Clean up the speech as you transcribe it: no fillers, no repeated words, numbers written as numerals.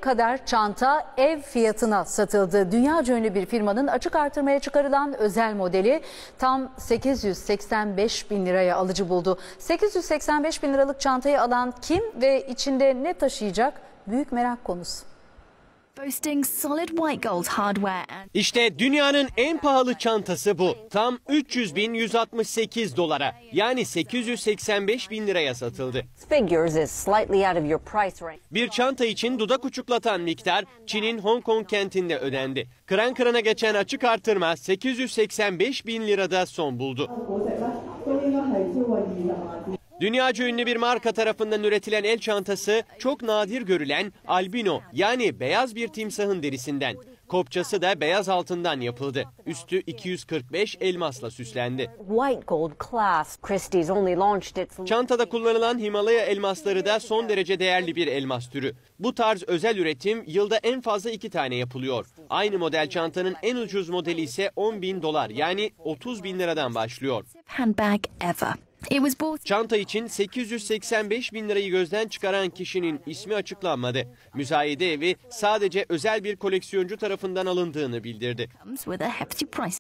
kadar çanta ev fiyatına satıldı. Dünyaca ünlü bir firmanın açık artırmaya çıkarılan özel modeli tam 885 bin liraya alıcı buldu. 885 bin liralık çantayı alan kim ve içinde ne taşıyacak? Büyük merak konusu. İşte dünyanın en pahalı çantası bu. Tam 300.168 dolara, yani 885 bin liraya satıldı. Bir çanta için dudak uçuklatan miktar Çin'in Hong Kong kentinde ödendi. Kıran kırana geçen açık artırma 885 bin lirada son buldu. Dünyaca ünlü bir marka tarafından üretilen el çantası çok nadir görülen albino, yani beyaz bir timsahın derisinden. Kopçası da beyaz altından yapıldı. Üstü 245 elmasla süslendi. Çantada kullanılan Himalaya elmasları da son derece değerli bir elmas türü. Bu tarz özel üretim yılda en fazla 2 tane yapılıyor. Aynı model çantanın en ucuz modeli ise 10 bin dolar, yani 30 bin liradan başlıyor. Çanta için 885 bin lirayı gözden çıkaran kişinin ismi açıklanmadı. Müzayede evi sadece özel bir koleksiyoncu tarafından alındığını bildirdi.